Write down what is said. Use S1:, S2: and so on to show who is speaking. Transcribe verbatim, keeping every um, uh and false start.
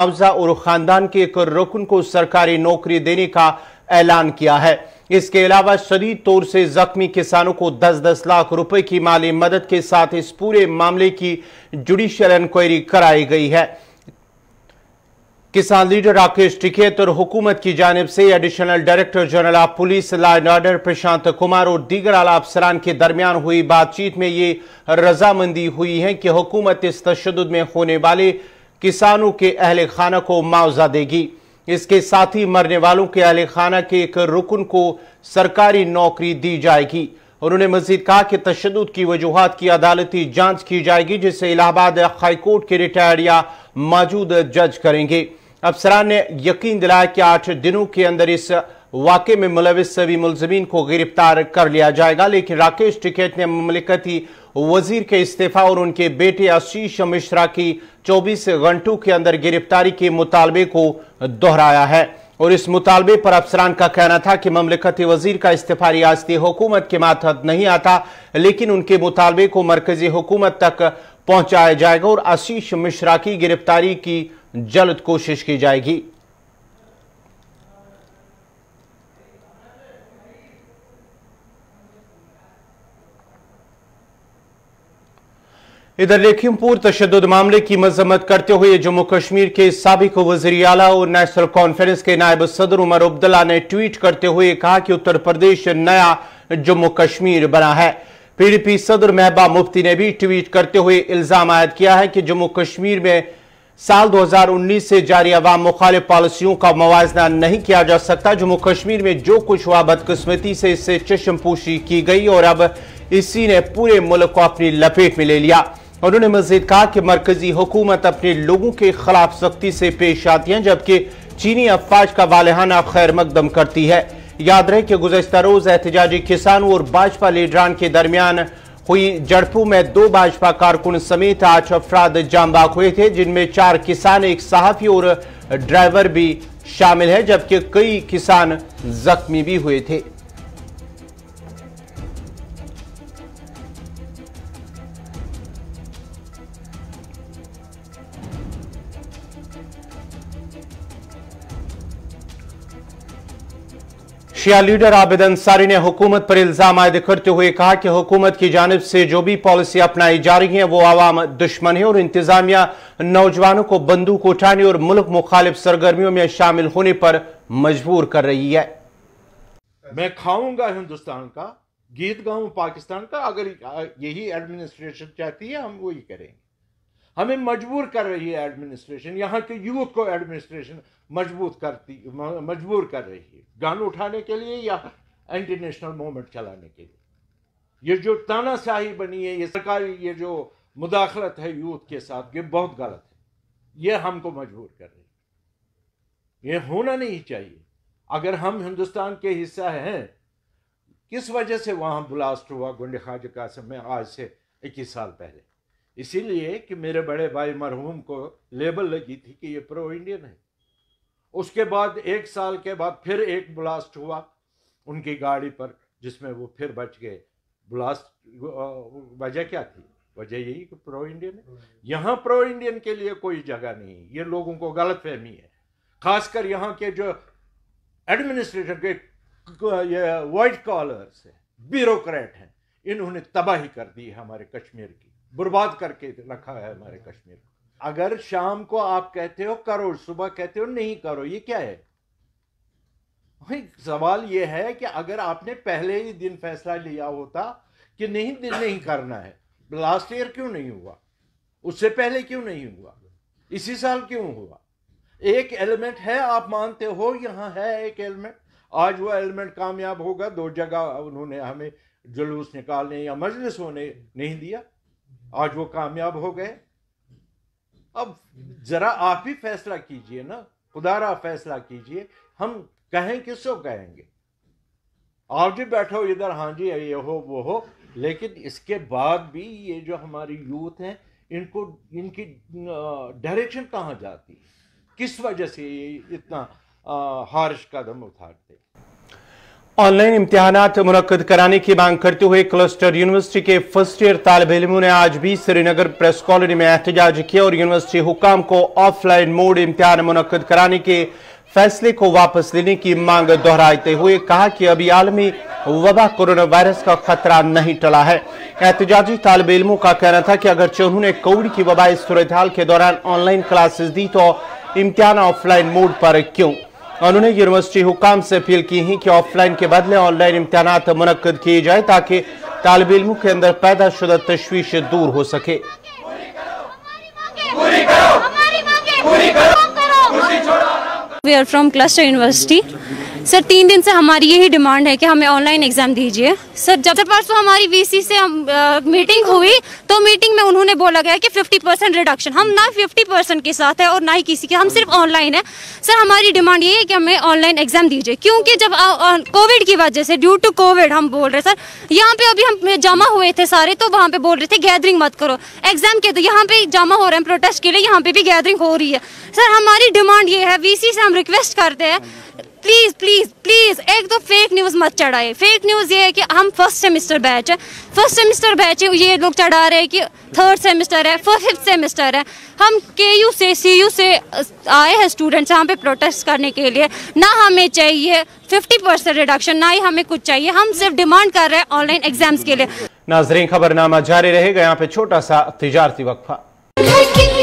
S1: मुआवजा और खानदान के एक रुकन को सरकारी नौकरी देने का ऐलान किया है। इसके अलावा शदीद तौर से जख्मी किसानों को दस दस लाख रुपए की माली मदद के साथ इस पूरे मामले की जुडिशियल इंक्वायरी कराई गई है। किसान लीडर राकेश टिकैत और हुकूमत की जानिब से additional director general of police law and order Prashant Kumar और दीगर आला अफसरान के दरमियान हुई बातचीत में ये रजामंदी हुई है कि हुकूमत इस तशद्दुद में होने वाले किसानों के अहले खाना को मुआवजा देगी। इसके साथ ही मरने वालों के अहले खाना के एक रुकन को सरकारी नौकरी दी जाएगी। उन्होंने मजीद कहा कि तशद्दुद की वजूहात की अदालती जांच की जाएगी, जिसे इलाहाबाद हाईकोर्ट के रिटायर्ड या मौजूद जज करेंगे। अफसरान ने यकीन दिलाया कि आठ दिनों के अंदर इस वाक़े में मुलविस सभी मुलजमीन को गिरफ्तार कर लिया जाएगा। लेकिन राकेश टिकैत ने ममलिकती वजीर के इस्तीफा और उनके बेटे आशीष मिश्रा की चौबीस घंटों के अंदर गिरफ्तारी के मुतालबे को दोहराया है और इस मुतालबे पर अफसरान का कहना था कि ममलिकती वजीर का इस्तीफा रियासती हुकूमत के मातहत नहीं आता, लेकिन उनके मुतालबे को मरकजी हुकूमत तक पहुंचाया जाएगा और आशीष मिश्रा की गिरफ्तारी की जल्द कोशिश की जाएगी। इधर लखीमपुर तशद्दुद मामले की मजम्मत करते हुए जम्मू कश्मीर के साबिक वज़ीर आला और नेशनल कॉन्फ्रेंस के नायब सदर उमर अब्दुल्ला ने ट्वीट करते हुए कहा कि उत्तर प्रदेश नया जम्मू कश्मीर बना है। पीडीपी सदर महबूबा मुफ्ती ने भी ट्वीट करते हुए इल्जाम आयद किया है कि जम्मू कश्मीर में साल दो हजार उन्नीस से जारी अवाम मुखालिफ पॉलिसियों का मुवाजना नहीं किया जा सकता। जम्मू कश्मीर में जो कुछ हुआ बदकिस्मती से इससे चश्मपोशी की गई और अब इसी ने पूरे मुल्क को अपनी लपेट में ले लिया। उन्होंने मजीद कहा कि मरकजी हुकूमत अपने लोगों के खिलाफ सख्ती से पेश आती है, जबकि चीनी अफवाज का वालहाना खैर मकदम करती है। याद रहे कि गुज़श्ता रोज एहतजाजी किसानों और भाजपा लीडरान के दरमियान हुई झड़पों में दो भाजपा कारकुन समेत आठ अफराद जाम बाग हुए थे, जिनमें चार किसान, एक सहाफी और ड्राइवर भी शामिल है, जबकि कई किसान जख्मी भी हुए थे। शिया लीडर आबिद अंसारी ने हुकूमत पर इल्जाम आयद करते हुए कहा कि हुकूमत की जानिब से जो भी पॉलिसी अपनाई जा रही है वो आवाम दुश्मन है और इंतजामिया नौजवानों को बंदूक उठाने और मुल्क मुखालिफ सरगर्मियों में शामिल होने पर मजबूर कर रही है।
S2: मैं खाऊंगा हिंदुस्तान का, गीत गाऊं पाकिस्तान का। अगर यही एडमिनिस्ट्रेशन चाहती है हम वही करेंगे। हमें मजबूर कर रही है एडमिनिस्ट्रेशन, यहाँ के युवक को एडमिनिस्ट्रेशन मजबूत करती मजबूर कर रही है गन उठाने के लिए या एंटी नेशनल मूवमेंट चलाने के लिए। ये जो तानाशाही बनी है, ये सरकारी ये जो मुदाखलत है यूथ के साथ, ये बहुत गलत है। ये हमको मजबूर कर रही है, ये होना नहीं चाहिए। अगर हम हिंदुस्तान के हिस्सा हैं, किस वजह से वहां ब्लास्ट हुआ गुंडे ख्वाजा कासिम में आज से इक्कीस साल पहले? इसीलिए कि मेरे बड़े भाई मरहूम को लेबल लगी थी कि ये प्रो इंडियन है। उसके बाद एक साल के बाद फिर एक ब्लास्ट हुआ उनकी गाड़ी पर, जिसमें वो फिर बच गए। ब्लास्ट वजह क्या थी? वजह यही कि प्रो इंडियन है। यहाँ प्रो इंडियन के लिए कोई जगह नहीं है। ये लोगों को गलत फहमी है। खासकर यहाँ के जो एडमिनिस्ट्रेशन के ये वाइट कॉलर्स है, ब्यूरोक्रेट हैं, इन्होंने तबाही कर दी है हमारे कश्मीर की, बर्बाद करके रखा है हमारे कश्मीर को। अगर शाम को आप कहते हो करो, सुबह कहते हो नहीं करो, ये क्या है? सवाल ये है कि अगर आपने पहले ही दिन फैसला लिया होता कि नहीं दिन नहीं करना है, लास्ट ईयर क्यों नहीं हुआ? उससे पहले क्यों नहीं हुआ? इसी साल क्यों हुआ? एक एलिमेंट है, आप मानते हो यहाँ है एक एलिमेंट। आज वो एलिमेंट कामयाब होगा। दो जगह उन्होंने हमें जुलूस निकालने या मजलिस होने नहीं दिया, आज वो कामयाब हो गए। अब जरा आप ही फैसला कीजिए ना, खुदारा फैसला कीजिए। हम कहें किसको कहेंगे? आप जी बैठो इधर, हाँ जी ये हो वो हो, लेकिन इसके बाद भी ये जो हमारी यूथ है, इनको इनकी डायरेक्शन कहाँ जाती है? किस वजह से ये इतना हार्श कदम उठाते?
S1: ऑनलाइन इम्तिहानात मुनक्कद कराने की मांग करते हुए क्लस्टर यूनिवर्सिटी के फर्स्ट ईयर तालिब इल्मों ने आज भी श्रीनगर प्रेस कॉलोनी में एहतजाज किया और यूनिवर्सिटी हुकाम को ऑफलाइन मोड इम्तिहान मुनक्कद कराने के फैसले को वापस लेने की मांग दोहराते हुए कहा कि अभी आलमी वबा कोरोना वायरस का खतरा नहीं टला है। एहतजाजी तालिब इल्मों का कहना था कि अगरचे उन्होंने कोविड की वबा सूरत हाल के दौरान ऑनलाइन क्लासेस दी तो इम्तिहान ऑफलाइन मोड पर क्यों। उन्होंने यूनिवर्सिटी हुकाम से अपील की है कि ऑफलाइन के बदले ऑनलाइन इम्तिहानात मुनक्कद किए जाए ताकि तालिब इल्मों के अंदर पैदा शुदा तशवीश दूर हो सके।
S3: We are from cluster university. Sir तीन दिन से हमारी यही डिमांड है कि हमें ऑनलाइन एग्जाम दीजिए। सर जब से परसों हमारी वीसी से हम आ, मीटिंग हुई तो मीटिंग में उन्होंने बोला गया कि फिफ्टी परसेंट रिडक्शन। हम ना फिफ्टी परसेंट के साथ है और ना ही किसी के, हम सिर्फ ऑनलाइन है। सर हमारी डिमांड ये है कि हमें ऑनलाइन एग्जाम दीजिए क्योंकि जब कोविड की वजह से ड्यू टू कोविड हम बोल रहे सर यहाँ पे अभी हम जमा हुए थे सारे तो वहाँ पे बोल रहे थे गैदरिंग मत करो एग्जाम के, तो यहाँ पे जमा हो रहे हैं प्रोटेस्ट के लिए, यहाँ पे भी गैदरिंग हो रही है। सर हमारी डिमांड ये है, वीसी से हम रिक्वेस्ट करते हैं प्लीज प्लीज प्लीज एक तो फेक न्यूज मत चढ़ाए। फेक न्यूज ये है कि हम फर्स्ट सेमेस्टर बैच है, फर्स्ट सेमेस्टर बैच है, ये लोग चढ़ा रहे हैं कि थर्ड सेमेस्टर है, फिफ्थ सेमेस्टर है। हम केयू से सीयू से आए हैं स्टूडेंट्स यहाँ पे प्रोटेस्ट करने के लिए। ना हमें चाहिए फिफ्टी परसेंट रिडक्शन, ना ही हमें कुछ चाहिए, हम सिर्फ डिमांड कर रहे हैं ऑनलाइन एग्जाम्स के लिए।
S1: नाजरीन खबरनामा जारी रहेगा, यहाँ पे छोटा सा तिजारती वक्फा।